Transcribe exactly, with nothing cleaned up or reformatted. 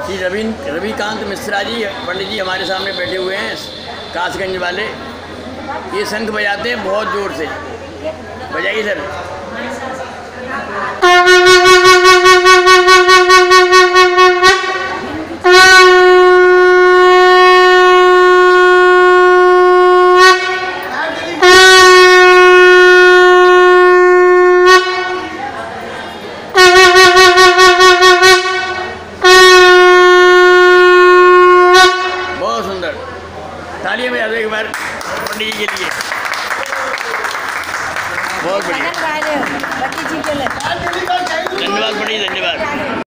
श्री रवि रविकांत मिश्रा जी पंडित जी हमारे सामने बैठे हुए हैं, कासगंज वाले। ये शंख बजाते हैं बहुत जोर से, बजाइए सर। तालियां बजा दो एक बार पंडित जी के लिए। बहुत बढ़िया, धन्यवाद पंडित, धन्यवाद।